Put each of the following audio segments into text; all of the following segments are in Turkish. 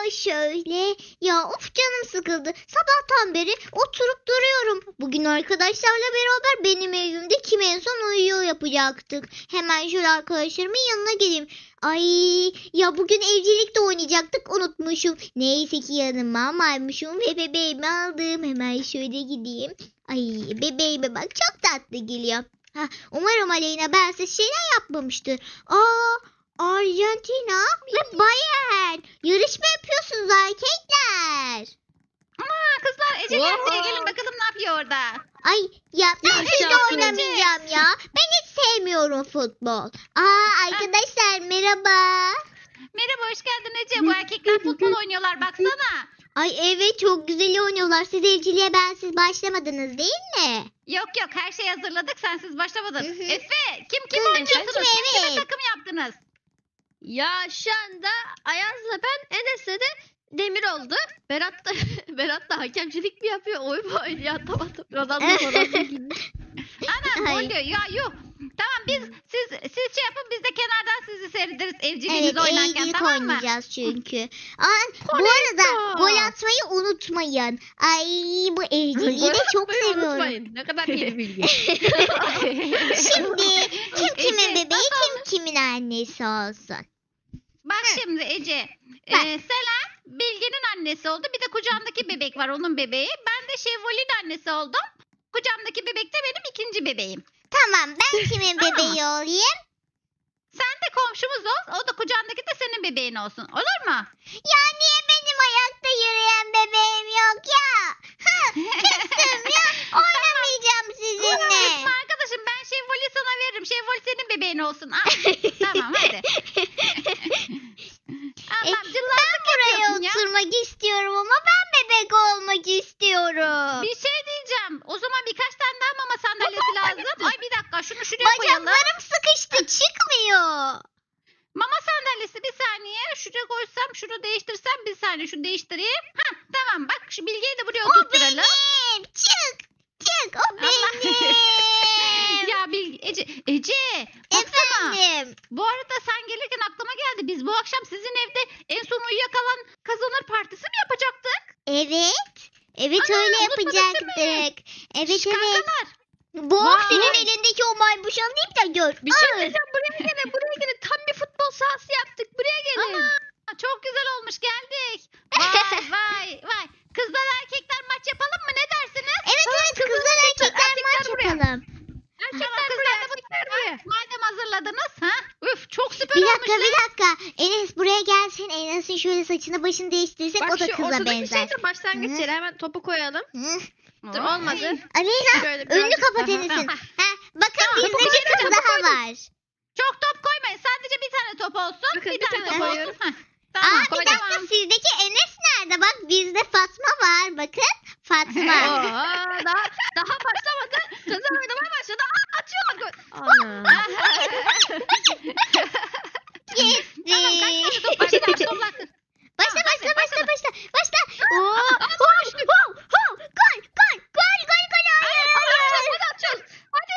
şöyle. Ya of canım sıkıldı. Sabahtan beri oturup duruyorum. Bugün arkadaşlarla beraber benim evimde kim en son uyuyor yapacaktık. Hemen şöyle arkadaşlarımın yanına geleyim. Ay ya bugün evcilikte oynayacaktık unutmuşum. Neyse ki yanıma almışım ve bebeğimi aldım. Hemen şöyle gideyim. Ay bebeğime bak çok tatlı geliyor. Ha, umarım Aleyna bensiz şeyler yapmamıştır. Arjantina ve Bayern. Yarışma yapıyorsunuz erkekler. Kızlar Ece geldi. Gelin bakalım ne yapıyor orada. Ay ya ben hiç Yaşasın oynamayacağım ya. Ben hiç sevmiyorum futbol. Arkadaşlar merhaba. Merhaba, hoş geldin Ece. Bu erkekler futbol oynuyorlar baksana. Ay evet çok güzel oynuyorlar. Siz evciliğe bensiz başlamadınız değil mi? Yok her şeyi hazırladık, sensiz başlamadın. Hı hı. Efe kim oynuyorsunuz? Kim, Kime evet. takım yaptınız? Ya şu anda Ayaz'la ben, Enes'le de Demir oldu. Berat da hakemcilik mi yapıyor? Oyun mu oynuyor? Atamadım. Ronaldo gibi. Ana Ay. gol diyor. Ya yuh. Tamam siz şey yapın, biz de kenardan sizi seyrederiz evciliğinizi Evet oynarken, evcilik tamam mı? oynayacağız çünkü. Bu arada gol atmayı unutmayın. Ay bu evciliği de çok Atmayı seviyorum. unutmayın. Ne kadar yeni bilgi. Şimdi kim kimin Ece, bebeği kim kimin annesi olsun. Bak şimdi Ece. Bak. Selen Bilge'nin annesi oldu. Bir de kucağındaki bebek var, onun bebeği. Ben de Şevval'in annesi oldum. Kucağımdaki bebek de benim ikinci bebeğim. Tamam ben kimin bebeği olayım? Sen de komşumuz ol. O da kucağındaki de senin bebeğin olsun. Olur mu? Ya niye benim ayakta yürüyen bebeğim yok ya? Küstüm ya. Oynamayacağım sizinle. Unutma arkadaşım, ben Şevval'i sana veririm. Şevval senin bebeğin olsun. Tamam hadi. Allah'ım Ben cıllantık buraya yapıyorsun ya. oturmak istiyorum ama ben bebek olmak istiyorum. Bir şey diyeceğim. O zaman birkaç tane daha mama sandalyesi lazım. Ay bir dakika, şunu şuraya koyalım. Bacaklarım sıkıştı çıkmıyor. Mama sandalyesi, bir saniye. Şuraya koysam, şunu değiştirsem, bir saniye şunu değiştireyim. Tamam bak, şu Bilge'yi de buraya O oturtturalım. benim. Çık. O Allah. benim. Ya Ece baksana. Efendim. Bu arada sen gelirken aklıma geldi. Biz bu akşam sizin evde en son uyuyakalan kazanır partisi mi yapacaktık? Evet. Evet Ana, öyle unutmadın değil mi? yapacaktık. Evet Şş, evet. kankalar. Bu Vay. senin elindeki o maymuş alayım da gör. Bir şey diyeceğim. Buraya gelin. Tam bir futbol sahası yaptık. Buraya gelin. Ana, çok güzel olmuş, geldik. Vay. Kızlar erkekler maç yapalım mı, ne dersiniz? Evet kızlar erkekler maç buraya. yapalım. Erkekler Kızlar buraya. da Erkekler buraya. Madem hazırladınız. Üf, çok süper Bir olmuş. dakika. Enes buraya gelsin. Enes'in şöyle saçını başını değiştirsek Bak o da şu kıza ortadaki benzer. şey de başlangıç Hı. yeri. Hemen topu koyalım. Hı. Dur olmadı. Aleyna Şöyle önünü birazcık kapat daha. Enes'in. Tamam. Bakın Tamam, bizde topu bir kız koyacağım, daha var. Çok top koymayın. Sadece bir tane top olsun. Bakın, bir bir tane tane top koyuyorum. olsun. Tamam. Bir dakika sizdeki Enes nerede? Bak bizde Fatma var. Bakın Fatma. Oo, daha başlamadı. Kızlar oynamaya başladı. Atıyorlar gol. Ana. Gitti. Tamam, kaç tane top başla. Toplar. Başla. Gol. Hadi atacağız. Hadi.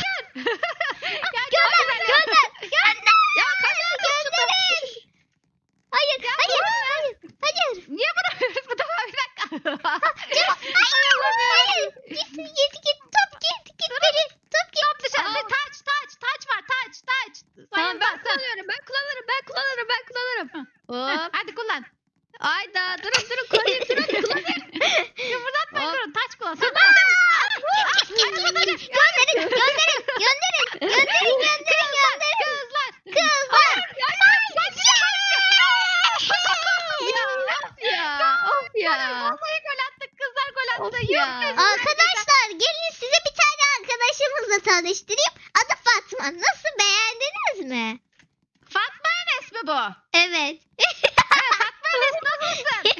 Gönder. Ya Gönderin. Hayır. Niye vuramıyoruz bu topa, bir dakika. Hayır. Git. Top git. Beri. Top git. Top dışarı. Taç var. Taç. Tamam, ben Sayın kullanıyorum. Ben kullanırım. Hop. Hadi kullan. Ayda durun kullanayım. Yumurtatmayın, Hop. durun. Taç kullan. Sen Kızlar. Of ya. Vallahi gol attık. Kızlar gol attı. Of Yok ya. be. Arkadaşlar gelin size bir tane arkadaşımızla tanıştırayım. Adı Fatma. Nasıl beğendiniz mi? Fatma Enes mi bu? Evet. Fatma Enes nasılsın?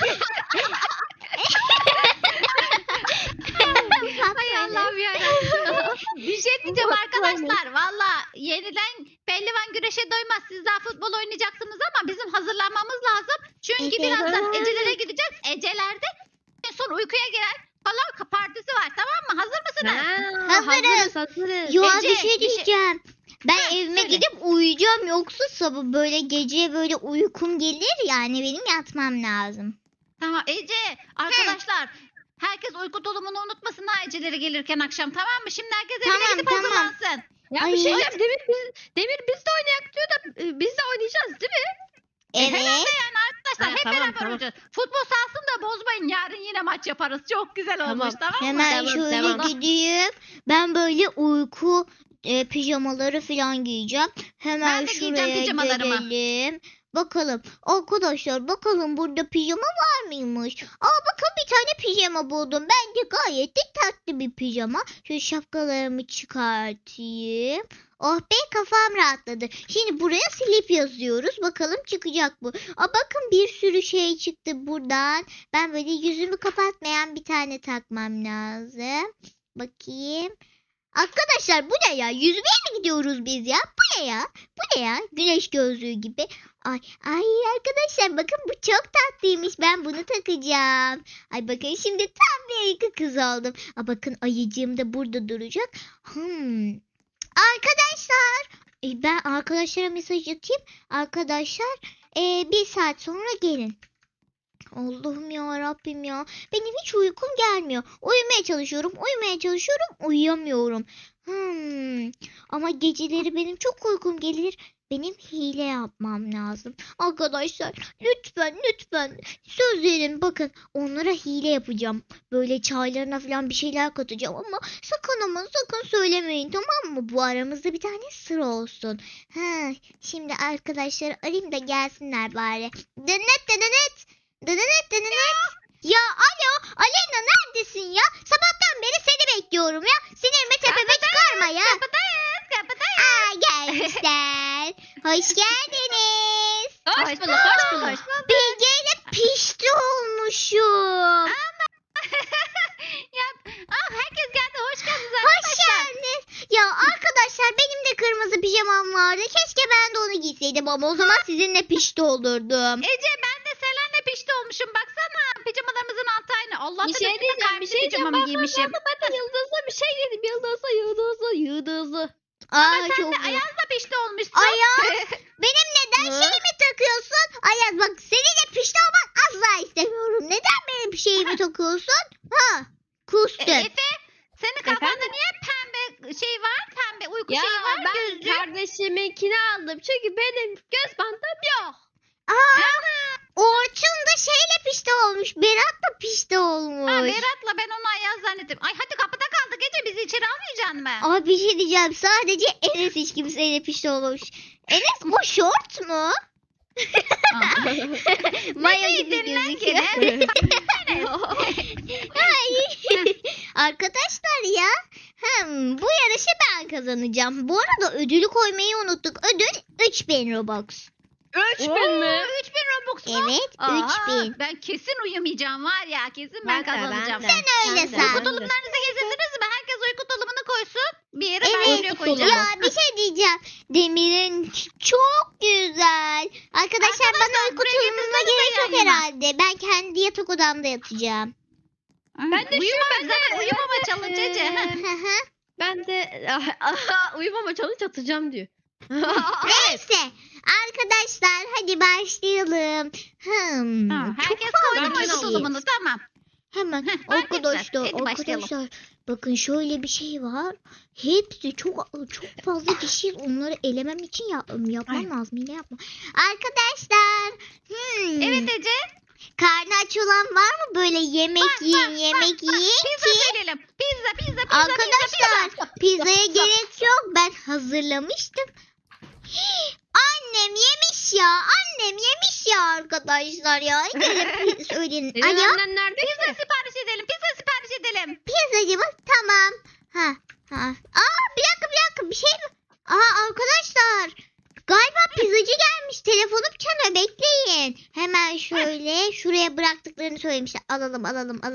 Hay Allah'ım yarabbim. Bir şey diyeceğim arkadaşlar. Valla yeniden pehlivan güreşe doymaz. Siz daha futbol oynayacaksınız ama bizim hazırlanmamız lazım. Çünkü Evet. birazdan Ecelere gideceğiz. Ecelerde en son uykuya giren kalan partisi var, tamam mı? Hazır mısınız? Hazırız. Hazırız. Yo Ece, bir şey diyeceğim. Ben Ha, evime söyle. gidip uyuyacağım yoksa sabah böyle gece böyle uykum gelir yani benim yatmam lazım. Tamam Ece arkadaşlar. Herkes uyku tulumunu unutmasın ha Eceleri gelirken akşam tamam mı? Şimdi herkes evine Tamam, gidip tamam. hazırlansın. Ya Ay. bir şey diyeceğim. Demir biz de oynayak diyor da biz de oynayacağız değil mi? Evet. Yani arkadaşlar Ha, hep tamam, beraber tamam. oynayacağız. Futbol sahasını da bozmayın. Yarın yine maç yaparız. Çok güzel olmuş tamam mı? Hemen Tamam, şöyle tamam. gideyim. Ben böyle uyku pijamaları falan giyeceğim. Hemen Ben de giyeceğim şuraya pijamalarımı. gelelim. Bakalım arkadaşlar bakalım burada pijama var mıymış? Bakın bir tane pijama buldum. Bence gayet de tatlı bir pijama. Şöyle şapkalarımı çıkartayım. Oh be kafam rahatladı. Şimdi buraya slip yazıyoruz. Bakalım çıkacak bu. Bakın bir sürü şey çıktı buradan. Ben böyle yüzümü kapatmayan bir tane takmam lazım. Bakayım. Arkadaşlar bu ne ya? Yüzmeye mi gidiyoruz biz ya? Bu ne ya? Bu ne ya? Güneş gözlüğü gibi. Ay arkadaşlar bakın bu çok tatlıymış. Ben bunu takacağım. Ay bakın şimdi tam bir ayıkı kız oldum. Bakın ayıcığım da burada duracak. Arkadaşlar. Ben arkadaşlara mesaj atayım. Arkadaşlar bir saat sonra gelin. Allah'ım ya Rabbim ya. Benim hiç uykum gelmiyor. Uyumaya çalışıyorum, uyuyamıyorum. Ama geceleri benim çok uykum gelir. Benim hile yapmam lazım. Arkadaşlar lütfen söz verin bakın onlara hile yapacağım. Böyle çaylarına falan bir şeyler katacağım ama sakın söylemeyin tamam mı? Bu aramızda bir tane sır olsun. Şimdi arkadaşlar arayayım da gelsinler bari. Denet. Ya alo Aleyna neredesin ya? Sabahtan beri seni bekliyorum ya. Sinirimi tepeme çıkarma ya. Kapıdayız. Gelmişler. Hoş geldiniz. Hoş bulduk. Bilge ile pişti olmuşum. Herkes geldi. Hoş geldiniz Hoş arkadaşlar. geldiniz. Ya arkadaşlar benim de kırmızı pijamam vardı. Keşke ben de onu giyseydim ama o zaman sizinle pişti olurdum. Ece ben de Selen'le pişti olmuşum. Baksana pijamalarımızın altı aynı. Allah'tan Bir şey diyeceğim. pijamamı giymişim. Ben yıldızlı bir şey dedim. Yıldızlı. Aa Ama sen çok de iyi. Ayaz'la pişti olmuşsun. Ayaz benim neden Hı? şeyimi takıyorsun? Ayaz bak seninle pişti olmak asla istemiyorum. Neden benim şeyimi takıyorsun? Kustun. Efe senin kafanda Efendim? niye pembe şey var? Pembe uyku Ya şeyi var ben gözlüğü. kardeşiminkini aldım. Çünkü benim göz bandım yok. Orçun da şeyle pişti olmuş. Berat da pişti olmuş. Berat'la ben onu Ayaz zannettim. Ay hadi kapıda kaldık Ece bizi içeri almayacaksın mı? Ama bir şey diyeceğim. Sadece Enes hiç kimseyle pişti olmamış. Enes o şort mu? Mayo gibi giydin lan gözüküyor. Arkadaşlar ya. Bu yarışı ben kazanacağım. Bu arada ödülü koymayı unuttuk. Ödül 3000 Robux. 3000 mü? 3000 Robux mu? Evet Aha, 3000. Ben kesin uyumayacağım var ya kesin ben kazanacağım. Sen öyle san. Uyku tulumlarınızı getirdiniz mi? Herkes uyku tulumunu koysun. Bir yere ben Evet. oraya koyacağım. Ya bir şey diyeceğim. Demir'in çok güzel. Arkadaşlar bana uyku buraya tulumuna getirsenize gerek yok yan yana. herhalde. Ben kendi yatak odamda yatacağım. Ben de uyumama challenge Ece. Hı hı. Ben de uyumama challenge atacağım diyor. Neyse. Arkadaşlar hadi başlayalım. Çok Herkes koydu Ben uyku aldım. tulumunu tamam. Hemen Heh, arkadaşlar hadi başlayalım. bakın şöyle bir şey var. Hepsi çok fazla kişi onları elemem için yapmam lazım. Yine yapma. Arkadaşlar. Evet Ece. Karnı aç olan var mı böyle yemek yiyin Pizza ki? söyleyelim. Pizza. Arkadaşlar pizzaya gerek yok. Ben hazırlamıştım. Annem yemiş ya arkadaşlar ya. Gelin söyleyin. Senin Alo annen nerede? Pizza sipariş edelim. pizzacı mı? Tamam. Bir dakika bir şey mi? Arkadaşlar galiba pizzacı gelmiş. Telefonum çalıyor bekleyin. Hemen şöyle şuraya bıraktıklarını söylemişler. Alalım.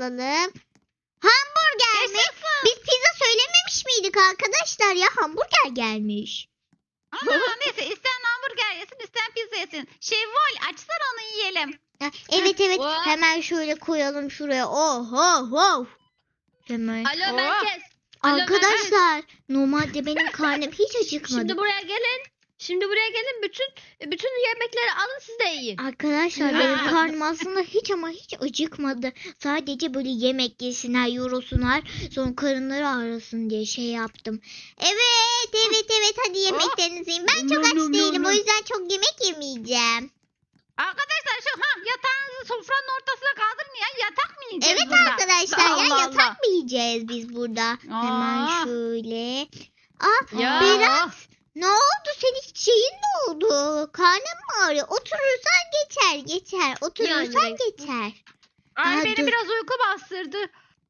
Hamburger mi? Yaşasın. Biz pizza söylememiş miydik arkadaşlar ya? Hamburger gelmiş. Neyse isteyen hamburger yesin isteyen pizza yesin. Şevval açsana onu yiyelim. Evet. Wow. Hemen şöyle koyalım şuraya. Oh. Hemen. Alo merkez. Alo, Arkadaşlar normalde benim karnım hiç acıkmadı. Şimdi buraya gelin. Şimdi buraya gelin. Bütün yemekleri alın siz de yiyin. Arkadaşlar benim karnım aslında hiç ama hiç acıkmadı. Sadece böyle yemek yesinler, yorulsunlar, sonra karınları ağrısın diye şey yaptım. Evet hadi yemeklerinizi yiyin. Ben çok aç değilim, o yüzden çok yemek yemeyeceğim. Arkadaşlar şu yatağınızı sofranın ortasına kaldırın ya. Yatak mı yiyeceğiz Evet burada? arkadaşlar ya Allah yatak Allah. mı yiyeceğiz biz burada? Hemen Aa. şöyle. Ya. Berat, ne oldu? Senin şeyin ne oldu? Karnın mı ağrıyor? Oturursan geçer. Oturursan Yani. geçer. Ay Aa, beni dur. biraz uyku bastırdı.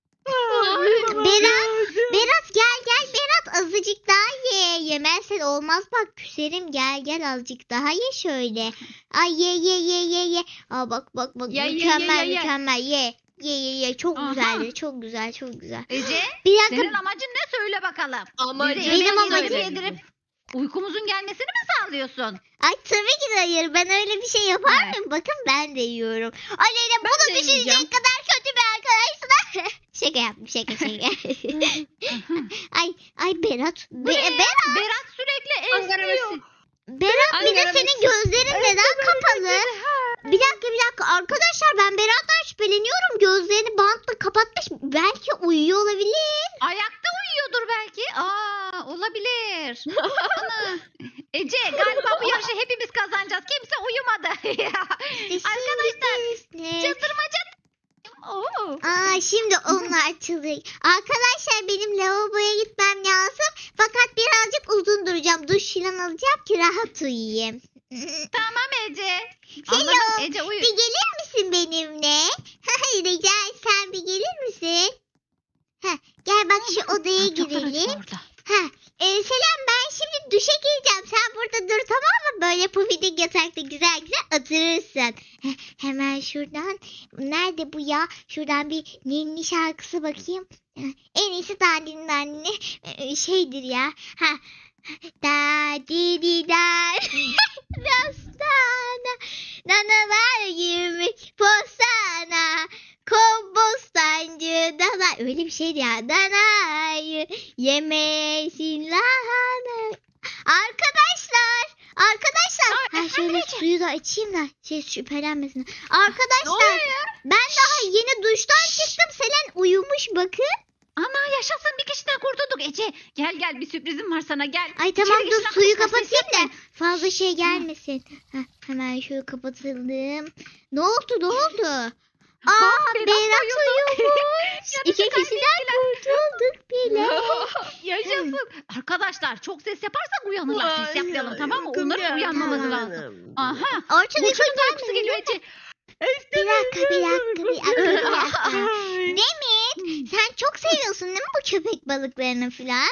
Berat gel Berat, azıcık daha ye. Yemezsen olmaz, bak küserim. Gel azıcık daha ye şöyle. Ay ye. Aa bak Ye, ye, mükemmel ye. Çok Aha. güzeldir, çok güzel. Ece Bir dakika, senin amacın ne söyle bakalım. Amacım Bize benim yemek amacım- yedirip uykumuzun gelmesini mi sağlıyorsun? ay tabii ki de hayır. Ben öyle bir şey yapar Evet. mıyım? Bakın ben de yiyorum. Aleyna Ben bunu de düşünecek yiyeceğim. kadar kötü bir arkadaşsın. Şaka yaptım şaka. ay Berat. Bu ne ya? Berat sürekli Ankara esniyor. Berat bir de Ankara senin gözlerin neden kapalı? Bir dakika arkadaşlar, ben Berat'tan şüpheleniyorum. Gözlerini bantla kapatmış. Belki uyuyor olabilir. Ayakta uyuyordur belki. Olabilir. Ana. Ece galiba bu yarışı hepimiz kazanacağız. Kimse uyumadı. Arkadaşlar çıldırmaca. Oo. Şimdi onlar açılıyor. Arkadaşlar benim lavaboya gitmem lazım. Fakat birazcık uzun duracağım. Duş filan alacağım ki rahat uyuyayım. Tamam Ece. Hello. Anladım Ece uyu. Bir gelir misin benimle? Rica etsem bir gelir misin? Gel bak şu odaya girelim. Orada. Selam, ben şimdi duşa gireceğim. Sen burada dur, tamam mı? Böyle pufidik yatakta güzel oturursun. Hemen şuradan. Nerede bu ya? Şuradan bir ninni şarkısı bakayım. En iyisi dandini şeydir ya. Da di di da. Rastana. Nanalar gibi postana. Kombostancı dana. Öyle bir şeydi ya. Danayı yemesin lahana. Arkadaşlar. Şöyle suyu da açayım da şüphelenmesin. Ne oluyor Arkadaşlar ya? ben daha yeni duştan çıktım. Selen uyumuş bakın. Ana yaşasın bir kişiden kurtulduk Ece. Gel bir sürprizim var sana gel. Ay tamam İçeri dur, geçin suyu arkadaşlar, ses kapatayım da fazla şey gelmesin. Hemen şöyle kapatalım. Ne oldu? Bak, Berat Berat uyudu. uyumuş. İki Yanlışlıkla kişiden kurtulduk bile. Yaşasın. Arkadaşlar çok ses yaparsak uyanırlar. Ses yapmayalım tamam mı? Onların uyanmaması Tamam. lazım. Aha. Orçun Bu uyku çocuk uykusu gelmedi. geliyor Ece. Bir dakika. Demir, sen çok seviyorsun değil mi bu köpek balıklarını filan?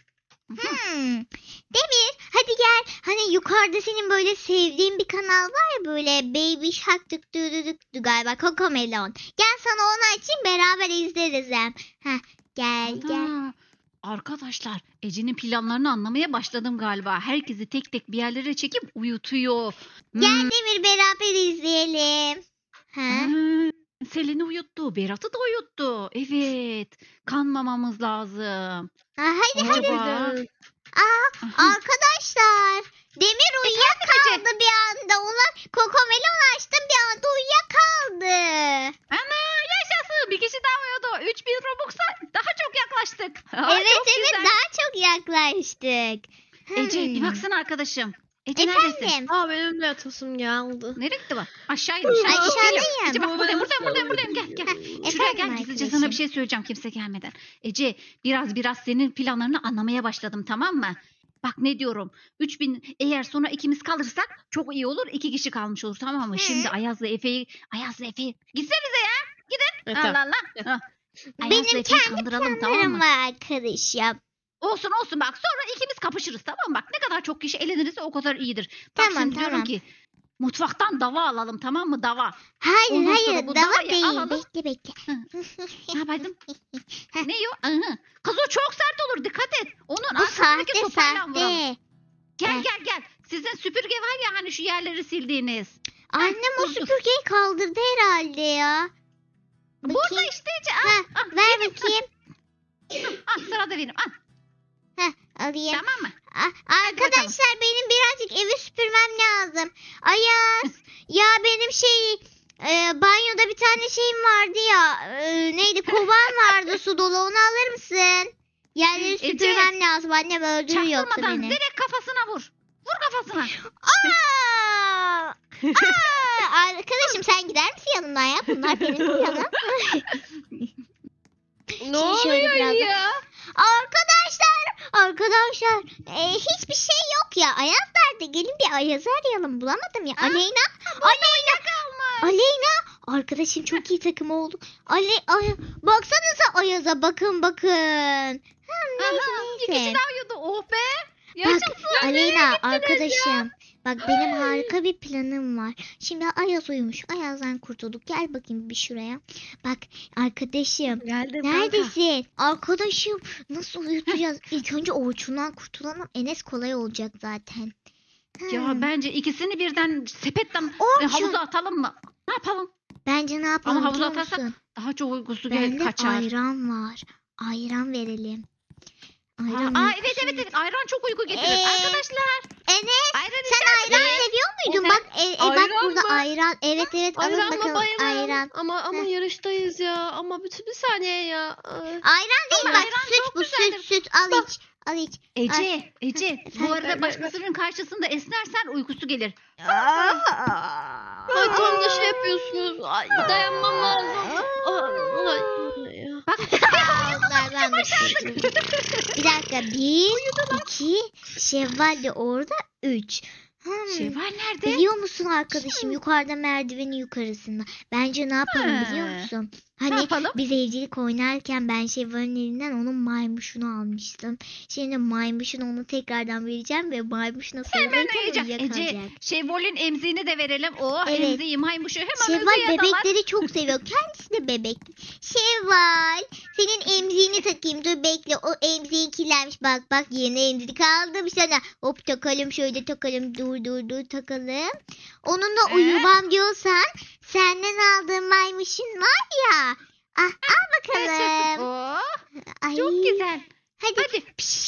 Demir, hadi gel. Hani yukarıda senin böyle sevdiğin bir kanal var ya, böyle Baby Shark tık galiba, Cocomelon. Gel sana onu açayım, beraber izleriz hem. Gel. Ana. Arkadaşlar Ece'nin planlarını anlamaya başladım galiba. Herkesi tek tek bir yerlere çekip uyutuyor. Gel Demir, beraber izleyelim. Selin'i uyuttu. Berat'ı da uyuttu. Evet. Kanmamamız lazım. Hadi. Acaba? Aha. Arkadaşlar, Demir uyuyakaldı bir anda. Ona Cocomelon açtım, bir anda uyuyakaldı. Ana yaşasın. Bir kişi daha uyudu. 3000 Robux'a daha çok yaklaştık. Aa, Evet çok güzel. daha çok yaklaştık. Ece bir baksana arkadaşım. Ece neredesin? Efendim. Benim de yatasım geldi. Nereye gitti bak? Aşağı inmiş. Aşağıdayım. Ece bak buradayım. Gel. Şuraya gel Efendim gizlice sana arkadaşım. bir şey söyleyeceğim kimse gelmeden. Ece biraz senin planlarını anlamaya başladım tamam mı? Bak ne diyorum. 3000 eğer sonra ikimiz kalırsak çok iyi olur. 2 kişi kalmış olur tamam mı? Şimdi Ayaz'la Efe'yi gitsenize ya. Gidin. Tamam. Allah Allah. Hah. Ayaz'la Benim Efe'yi kendi kandıralım tamam planlarım mı? var arkadaşım. Olsun bak sonra ikimiz kapışırız tamam mı? Bak ne kadar çok kişi elenirse o kadar iyidir. Bak Tamam, şimdi diyorum tamam. ki mutfaktan dava alalım tamam mı dava. Hayır Ondan sonra bu dava davayı değil. alalım. Bekle. Ne yapaydım? Ne o? Aha. Kız o çok sert olur dikkat et. Onun Bu arkasındaki sahte sopayla vuralım. sahte. Gel. Sizin süpürge var ya hani şu yerleri sildiğiniz. Annem o dur. süpürgeyi kaldırdı herhalde ya. Burada Bakayım. işte Ece. Ver bakayım. Al sırada benim. Al. Alayım. Tamam mı? Arkadaşlar benim birazcık evi süpürmem lazım. Ayaz ya benim banyoda bir tane şeyim vardı ya. Neydi, kovan vardı su dolu, onu alır mısın? Yerleri Ece, süpürmem lazım, annem öldürüyor yoksa Çaktırmadan beni. direkt kafasına vur. Vur kafasına. Aa! Arkadaşım sen gider misin yanımdan ya? Bunlar benim planım. Ne şöyle oluyor biraz da- ya? Arkadaşlar hiçbir şey yok ya. Ayaz nerede? Gelin bir Ayaz'ı arayalım. Bulamadım ya. Aleyna. Aleyna. Arkadaşım çok iyi takım oldu. Baksanıza Ayaz'a, bakın. Aha, bir kişi Neyse. daha uyudu. Oh be. Bak Yaşasın. Aleyna arkadaşım. Bak benim harika bir planım var. Şimdi Ayaz uyumuş. Ayaz'dan kurtulduk. Gel bakayım bir şuraya. Bak arkadaşım. Geldim Neredesin? Arkadaşım nasıl uyutacağız? İlk önce Orçun'dan kurtulalım. Enes kolay olacak zaten. Ya bence ikisini birden sepetten Orçun. havuza atalım mı? Ne yapalım? Bence ne yapalım Ama havuza biliyor atarsak musun? daha çok uykusu Bende kaçar. ayran var. Ayran verelim. Ayran Evet. Ayran çok uyku getirir. Arkadaşlar. Enes Ayran sen içer ayran misiniz? seviyor muydun? Efendim? Bak bak Ayran burada mı? ayran. Evet alın Ayran mı bakalım bayılırım. ayran. Ama Heh. yarıştayız ya. Ama bir saniye ya. Ayran değil Ama bak ayran süt çok bu güzeldir. süt al iç. Al iç. Ece. Bu arada başkasının karşısında esnersen uykusu gelir. Ay tam da şey yapıyorsunuz. Ay, dayanmam lazım. Ay. Bak Allah ben de bir dakika 1 2 Şevval de orada 3. Şevval nerede? Biliyor musun arkadaşım yukarıda merdivenin yukarısında. Bence ne yapalım biliyor musun? Ne Hani yapalım? biz evcilik oynarken ben Şevval'in elinden onun maymuşunu almıştım. Şimdi maymuşunu onu tekrardan vereceğim ve maymuşuna Hemen sarılırken uyuyacak. uyuyakalacak. Ece, Şevval'in emziğini de verelim. Oh Evet. emziği maymuşu hemen Şevval uykuya dalar. bebekleri çok seviyor. Kendisi de bebek. Şevval senin emziğini takayım. Dur bekle. O emziğin kirlenmiş. Bak yeni emzik aldım sana. Hop takalım şöyle takalım. Dur takalım. Onunla uyumam diyorsan senden aldığım maymuşun var ya. Al bakalım. Oh, Ay. çok güzel. Hadi. Hadi.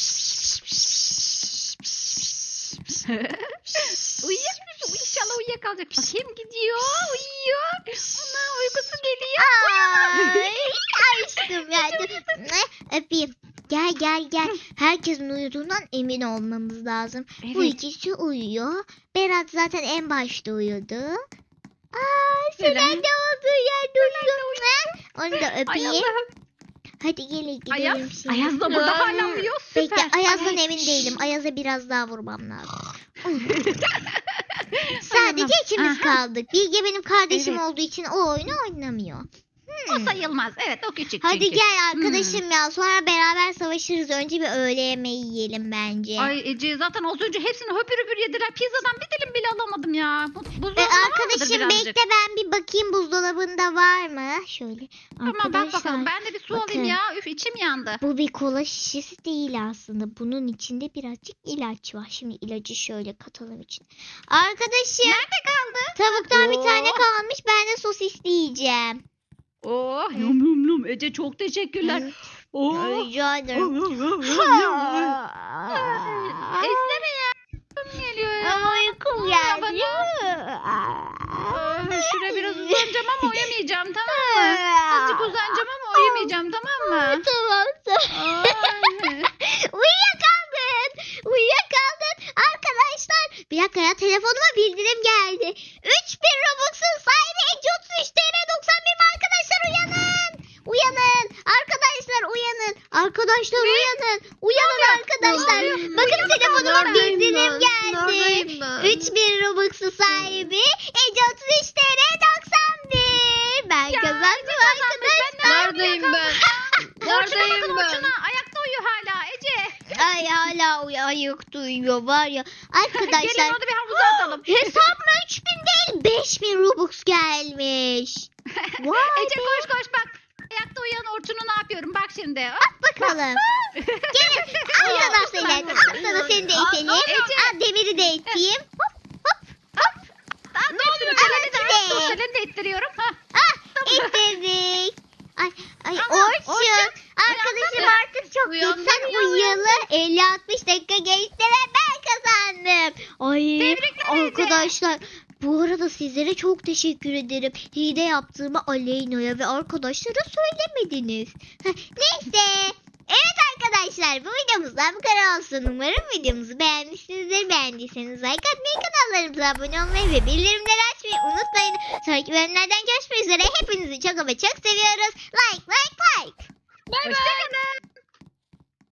Uyuyakalacak. İnşallah uyuyakalacak. Bakayım gidiyor. Uyuyor. Ana uykusu geliyor. Ay aşkım ya. Öpeyim. Gel. Herkesin uyuduğundan emin olmamız lazım. Bu Evet. ikisi uyuyor. Berat zaten en başta uyudu. Neden? Selen de olduğu yerde uyuyor. Onu da Ay öpeyim. Allah'ım. Hadi gidelim Ayaz. şimdi. Ayaz da burada hala uyuyor. Süper. Bekle Ayaz'dan emin değilim. Ayaz'a biraz daha vurmam lazım. Sadece ikimiz Aha. kaldık. Bilge benim kardeşim Evet. olduğu için o oyunu oynamıyor. O sayılmaz. Evet o küçük Hadi çünkü. gel arkadaşım ya. Sonra beraber savaşırız. Önce bir öğle yemeği yiyelim bence. Ay Ece zaten az önce hepsini höpür yediler. Pizzadan bir dilim bile alamadım ya. Buzdolabında var mıdır Arkadaşım birazcık? bekle ben bir bakayım buzdolabında var mı? Şöyle. Tamam bak Arkadaşlar, bakalım. Ben de bir su bakın. alayım ya. Üf içim yandı. Bu bir kola şişesi değil aslında. Bunun içinde birazcık ilaç var. Şimdi ilacı şöyle katalım için. Arkadaşım. Nerede kaldı? Tavuktan bir tane Oo. kalmış. Ben de sosisli yiyeceğim. Oh yum. Ece çok teşekkürler. Oh. Rica ederim. Esneme ya. Uykum geliyor ya. Ama uykum Ya geldi. Şuraya biraz uzanacağım ama uyumayacağım tamam mı? Azıcık uzanacağım ama uyumayacağım tamam mı? Tamam. Ay. Uyuyakaldın. Arkadaşlar. Bir dakika ya telefonuma bildirim geldi. 3000 Robux'un sahibi Ece 33 TL 91 mi? Arkadaşlar uyanın. Uyanın. Arkadaşlar uyanın. Arkadaşlar uyanın. Uyanın arkadaşlar. Bakın telefonuma bildirim geldi. Neredeyim ben? 3000 Robux'un sahibi Ece 33 TL 91. Ben Ya, kazandım arkadaşlar. Neredeyim ben? Neredeyim Bakın ben? Orçun'a ayakta uyuyor hala Ece. Ay hala ayık duyuyor var ya. Arkadaşlar Gelin onu bir havuza atalım. hesabıma 3000 değil 5000 Robux gelmiş. Vay Ece be. koş bak. Ayakta uyuyan Orçun'u ne yapıyorum bak şimdi. Bakalım. Gelin al sana Selen. Al sana seni de itelim. Al demiri de iteyim. Ne oluyor? Seleni de ittiriyorum. Ha. İttirdik. Ay Ama Orçun. Arkadaşım Orçun. artı Arkadaşlar bu arada sizlere çok teşekkür ederim. Hile yaptığımı Aleyna'ya ve arkadaşlara söylemediniz. Neyse. Evet arkadaşlar bu videomuzdan bu kadar olsun. Umarım videomuzu beğenmişsinizdir. Beğendiyseniz like atmayı, kanallarımıza abone olmayı ve bildirimleri açmayı unutmayın. Sonraki bölümlerden görüşmek üzere. Hepinizi çok ama çok seviyoruz. Like. Bay bay.